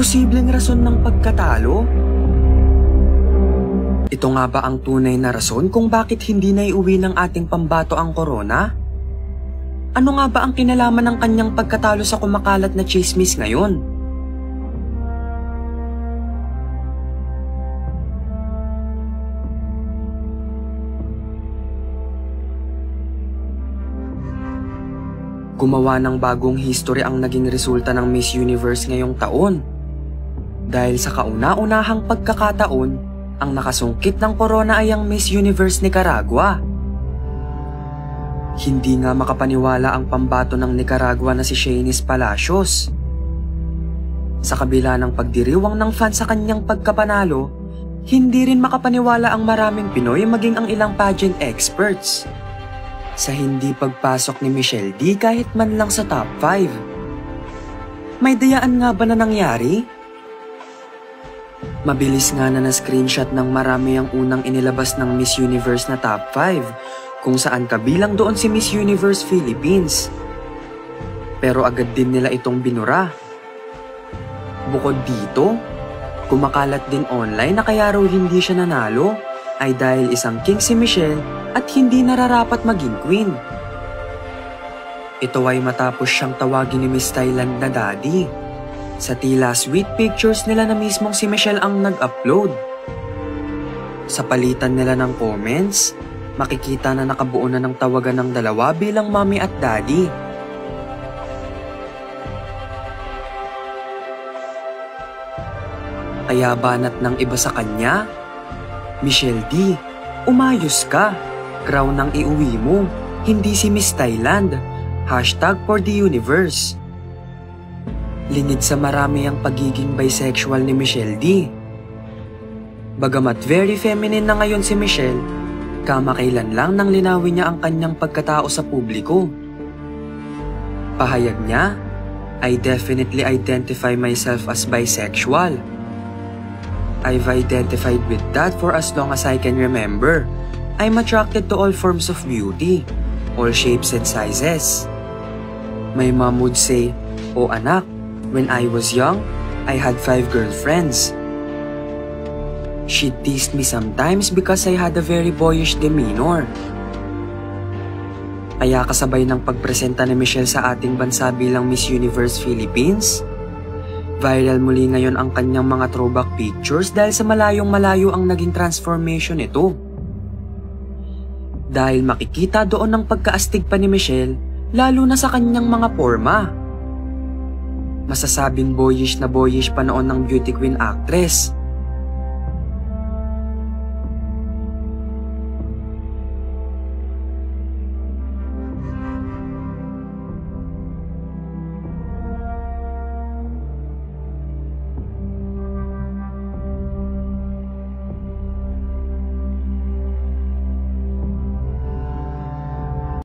posibleng rason ng pagkatalo? Ito nga ba ang tunay na rason kung bakit hindi naiuwi ng ating pambato ang corona? Ano nga ba ang kinalaman ng kanyang pagkatalo sa kumakalat na chismis ngayon? Gumawa ng bagong history ang naging resulta ng Miss Universe ngayong taon. Dahil sa kauna-unahang pagkakataon, ang nakasungkit ng corona ay ang Miss Universe Nicaragua. Hindi nga makapaniwala ang pambato ng Nicaragua na si Shanice Palacios. Sa kabila ng pagdiriwang ng fans sa kanyang pagkapanalo, hindi rin makapaniwala ang maraming Pinoy maging ang ilang pageant experts sa hindi pagpasok ni Michelle D kahit man lang sa top 5. May dayaan nga ba na nangyari? Mabilis nga na na-screenshot ng marami ang unang inilabas ng Miss Universe na top 5 kung saan kabilang doon si Miss Universe Philippines. Pero agad din nila itong binura. Bukod dito, kumakalat din online na kaya raw hindi siya nanalo ay dahil isang king si Michelle at hindi nararapat maging queen. Ito ay matapos siyang tawagin ni Miss Thailand na daddy. Sa tila sweet pictures nila na mismong si Michelle ang nag-upload. Sa palitan nila ng comments, makikita na nakabuo na ng tawagan ng dalawa bilang mommy at daddy. Kaya banat ng iba sa kanya, Michelle D, umayos ka. Crown ang iuwi mo, hindi si Miss Thailand. #4theuniverse. Lingid sa marami ang pagiging bisexual ni Michelle D. Bagamat very feminine na ngayon si Michelle, kamakailan lang nang linawin niya ang kanyang pagkatao sa publiko. Pahayag niya, I definitely identify myself as bisexual. I've identified with that for as long as I can remember. I'm attracted to all forms of beauty, all shapes and sizes. My mom would say, "Oh anak, when I was young, I had 5 girlfriends. She teased me sometimes because I had a very boyish demeanor." Kaya kasabay ng pagpresenta ni Michelle sa ating bansa bilang Miss Universe Philippines, viral muli ngayon ang kanyang mga throwback pictures dahil sa malayong malayo ang naging transformation nito. Dahil makikita doon ang pagkaastig pa ni Michelle, lalo na sa kanyang mga forma. Masasabing boyish na boyish pa noon ng beauty queen actress.